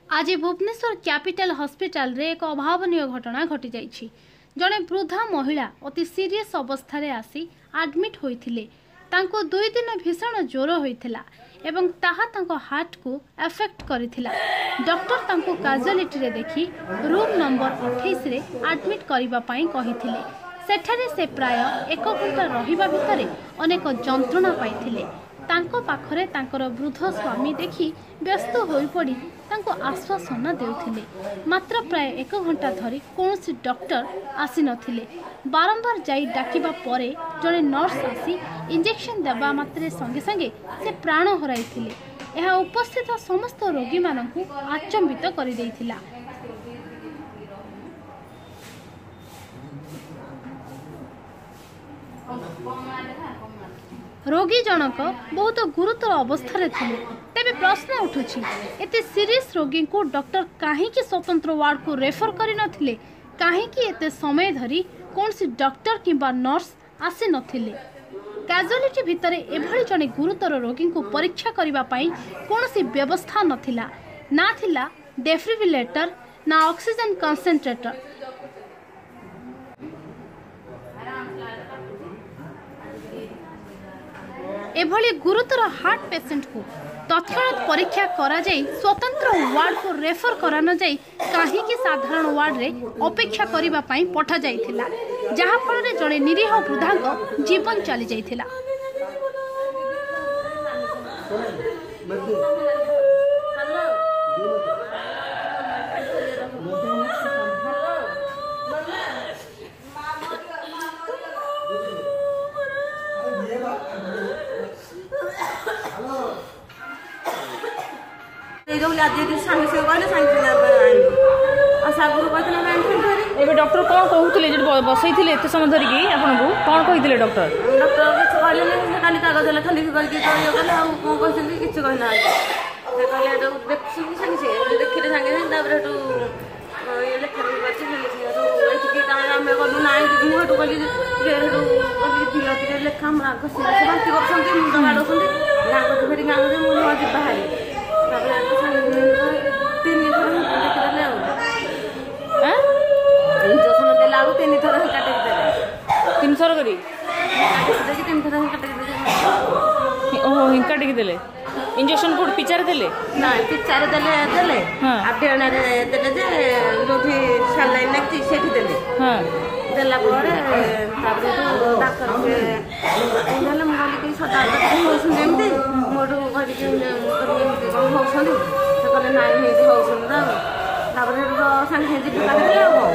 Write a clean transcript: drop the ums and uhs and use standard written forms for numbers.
आज Bhubaneswar capital hospital रे एक अभावनीय घटना घटी जाइछि। जड़े वृद्धा महिला अति सीरियस अवस्था रे आसी एडमिट होइथिले। तांको 2 दिन भीषण ज्वर होइथिला एवं ताहा तांको हार्ट को एफेक्ट करिथिला। डॉक्टर तांको कैजुअलिटी रे देखि रूम नंबर 28 रे एडमिट करिबा पई कहिथिले। सेठारे से प्राय 1 घंटा रहिबा भितरे अनेक जंत्रणा पाइथिले। तांको पाखरे तांकर वृद्ध स्वामी देखि व्यस्त होई पड़ी तांको आश्वासन देउथिले। मात्र प्राय 1 घंटा धरी कौनसी डॉक्टर आसी नथिले। बारंबार जाई डाकिबा परे जड़े नर्स आसी इंजेक्शन देबा मात्रे संगे संगे से प्राण हराइथिले। यह उपस्थित समस्त रोगी मानकु आचंबित करि देइथिला। रोगी जनक बहुत गुरुतर अवस्था थिले। तेबे प्रश्न उठुछि, एते सीरियस रोगी को डॉक्टर काहे कि स्वतंत्र वार्ड को रेफर करि नथिले? काहे कि एते समय धरी कोनसी डॉक्टर किंबा नर्स आसी नथिले? कैजुअलिटी भितरे एभली जने गुरुतर रोगी को परीक्षा करिबा पई कोनसी व्यवस्था नथिला। ना थिला डेफिब्रिलेटर ना ऑक्सीजन कंसंट्रेटर। एभली गुरुतर हार्ट पेशेंट को तत्क्षणात परीक्षा करा जाई स्वतंत्र वार्ड को रेफर करा न जाई काहे कि साधारण वार्ड रे अपेक्षा करिबा पई पठा जाइथिला, जहा फल रे जणे निरीह वृद्धांक जीवन चली जाइथिला। डॉक्टर कौन कहते बसई थे एत समय धरिकी आपको कौन कहते डॉक्टर? डॉक्टर किसी कहले खाली कागज खाली करके कौन कहते किसी कहना देखिले सागे लेखा आम गलु ना मुझे कहली लेखा बांति कर मुंड बाड़ौं गाँव फेर गाँव मुझे बाहर 3 थर देखिदेले इंजेक्शन देला 3 थर काटिक 3 थर करी 3 थर काटिक ओहो हिंका टिक देले। इंजेक्शन कोड पिचारे देले ना पिचारे देले आटेणा रे देले जे जोठी सलाइन लागती सेठी देले देला परे तापर तो डॉक्टर के इनले मोली के सदा होसन एमती मोडू करी के होसन से कहले नाइ हे होसन तापर तो संगे जी काट देले